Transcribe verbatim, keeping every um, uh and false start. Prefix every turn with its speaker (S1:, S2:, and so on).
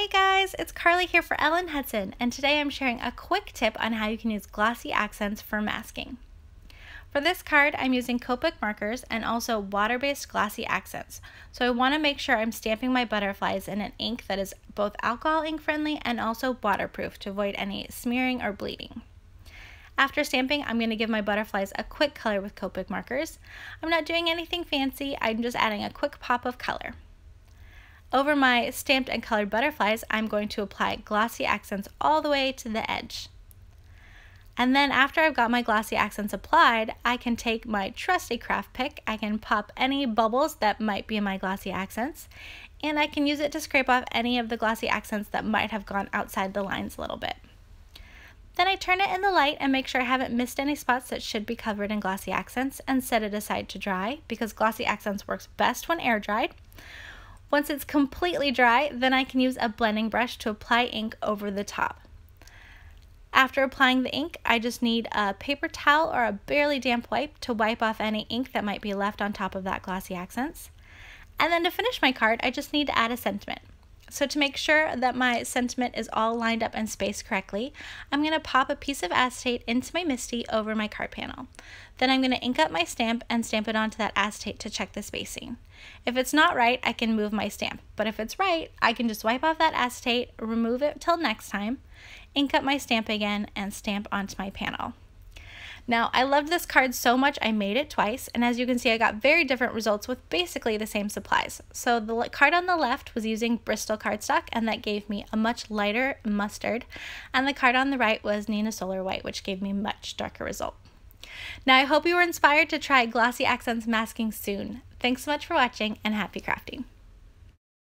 S1: Hey guys, it's Carly here for Ellen Hudson, and today I'm sharing a quick tip on how you can use glossy accents for masking. For this card, I'm using Copic markers and also water-based glossy accents, so I want to make sure I'm stamping my butterflies in an ink that is both alcohol ink friendly and also waterproof to avoid any smearing or bleeding. After stamping, I'm going to give my butterflies a quick color with Copic markers. I'm not doing anything fancy, I'm just adding a quick pop of color. Over my stamped and colored butterflies, I'm going to apply glossy accents all the way to the edge. And then after I've got my glossy accents applied, I can take my trusty craft pick, I can pop any bubbles that might be in my glossy accents, and I can use it to scrape off any of the glossy accents that might have gone outside the lines a little bit. Then I turn it in the light and make sure I haven't missed any spots that should be covered in glossy accents and set it aside to dry, because glossy accents works best when air dried. Once it's completely dry, then I can use a blending brush to apply ink over the top. After applying the ink, I just need a paper towel or a barely damp wipe to wipe off any ink that might be left on top of that glossy accents. And then to finish my card, I just need to add a sentiment. So to make sure that my sentiment is all lined up and spaced correctly, I'm going to pop a piece of acetate into my MISTI over my card panel. Then I'm going to ink up my stamp and stamp it onto that acetate to check the spacing. If it's not right, I can move my stamp, but if it's right, I can just wipe off that acetate, remove it till next time, ink up my stamp again, and stamp onto my panel. Now, I loved this card so much I made it twice, and as you can see, I got very different results with basically the same supplies. So the card on the left was using Bristol cardstock, and that gave me a much lighter mustard, and the card on the right was Neenah Solar White, which gave me a much darker result. Now, I hope you were inspired to try glossy accents masking soon. Thanks so much for watching, and happy crafting!